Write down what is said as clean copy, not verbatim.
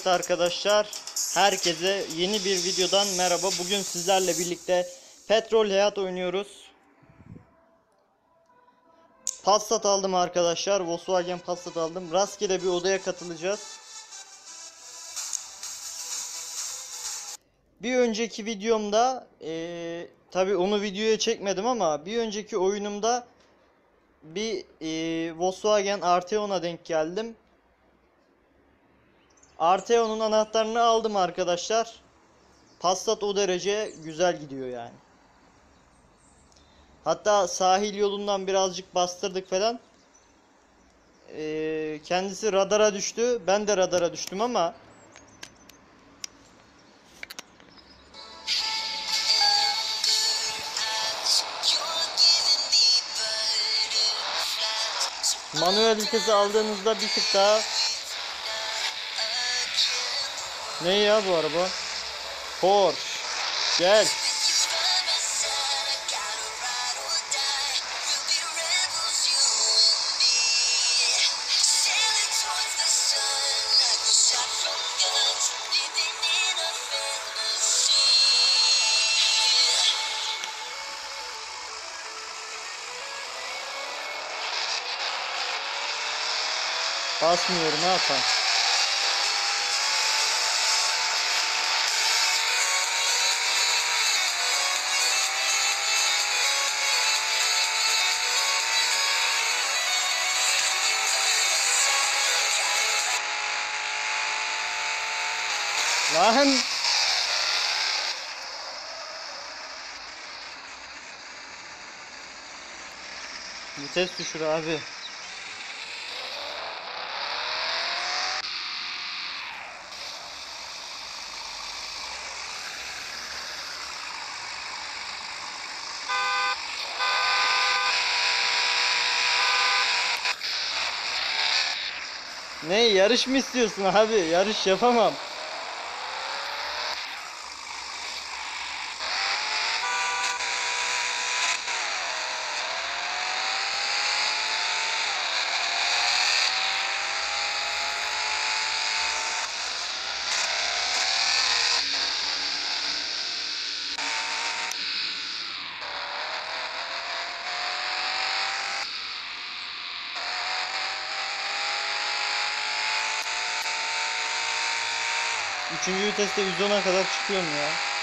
Evet arkadaşlar, herkese yeni bir videodan merhaba. Bugün sizlerle birlikte Petrol Hayat oynuyoruz. Passat aldım arkadaşlar, Volkswagen Passat aldım. Rastgele bir odaya katılacağız. Bir önceki videomda tabi onu videoya çekmedim ama bir önceki oyunumda bir Volkswagen Arteon'a denk geldim. Arteon'un anahtarını aldım arkadaşlar. Passat o derece güzel gidiyor yani. Hatta sahil yolundan birazcık bastırdık falan. Kendisi radara düştü. Ben de radara düştüm ama manuel vitesi aldığınızda bir tık daha. Ne ya bu araba? Porsche. Gel. Basmıyorum, ne yapayım? Lan! Vites düşür abi. Ne, yarış mı istiyorsun abi? Yarış yapamam. Üçüncü viteste 110'a kadar çıkıyorum ya.